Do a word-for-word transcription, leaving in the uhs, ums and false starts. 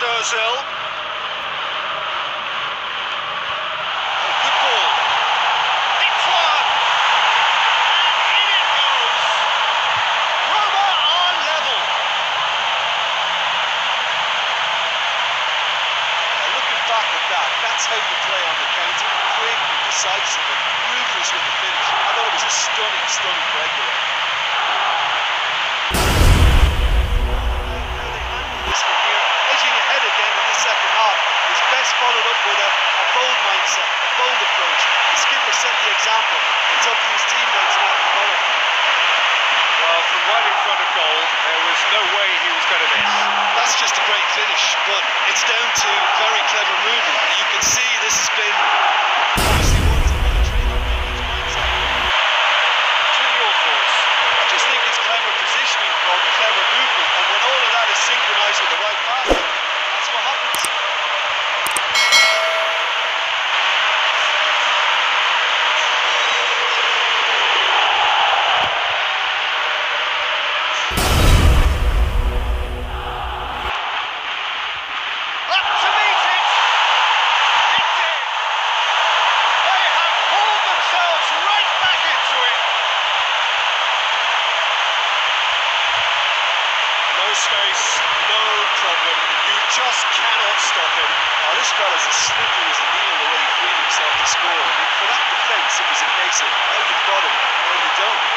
Ozil. Good ball. Hits one. And in it goes. Roma are level. Now looking back at that, that's how you play on the counter. Quick and decisive and ruthless with the finish. I thought it was a stunning, stunning breakaway. Followed up with a, a bold mindset, a bold approach. The skipper set the example. It's up to his teammates now to follow. Well, from right in front of goal, there was no way he was going to miss. That's just a great finish, but it's down to very clever movement. You can see this has been obviously one to train up his mindset. It's really all for us. I just think it's clever positioning from clever movement, and when all of that is synchronised with the right pass, that's what happens. Space, no problem. You just cannot stop him. Oh, this fella's as slippery as a needle the way he freed himself to score. I mean, for that defence, it was a case of, well, you've got him, or you don't.